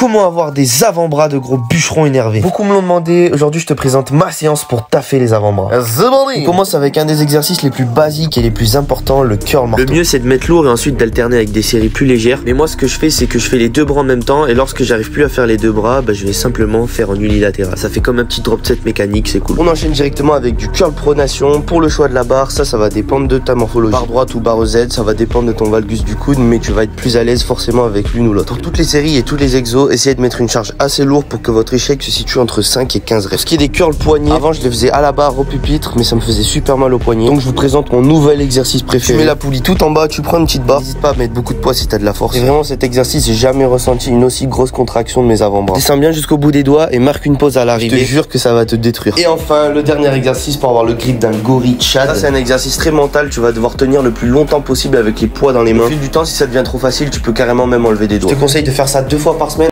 Comment avoir des avant-bras de gros bûcherons énervés? Beaucoup me l'ont demandé, aujourd'hui je te présente ma séance pour taffer les avant-bras. On commence avec un des exercices les plus basiques et les plus importants, le curl marteau. Le mieux c'est de mettre lourd et ensuite d'alterner avec des séries plus légères. Mais moi ce que je fais c'est que je fais les deux bras en même temps et lorsque j'arrive plus à faire les deux bras, je vais simplement faire en unilatéral. Ça fait comme un petit drop set mécanique, c'est cool. On enchaîne directement avec du curl pronation. Pour le choix de la barre, ça va dépendre de ta morphologie. Barre droite ou barre Z, ça va dépendre de ton valgus du coude, mais tu vas être plus à l'aise forcément avec l'une ou l'autre. Pour toutes les séries et tous les exos, essayez de mettre une charge assez lourde pour que votre échec se situe entre 5 et 15 reps. Ce qui est des curls poignets, avant je les faisais à la barre au pupitre, mais ça me faisait super mal au poignet. Donc je vous présente mon nouvel exercice préféré. Tu mets la poulie tout en bas, tu prends une petite barre. N'hésite pas à mettre beaucoup de poids si t'as de la force. Et vraiment cet exercice, j'ai jamais ressenti une aussi grosse contraction de mes avant-bras. Descends bien jusqu'au bout des doigts et marque une pause à l'arrivée. Je te jure que ça va te détruire. Et enfin, le dernier exercice pour avoir le grip d'un gorille Tchad. Ça c'est un exercice très mental, tu vas devoir tenir le plus longtemps possible avec les poids dans les mains. Au fil du temps, si ça devient trop facile, tu peux carrément même enlever des doigts. Je te conseille de faire ça 2 fois par semaine.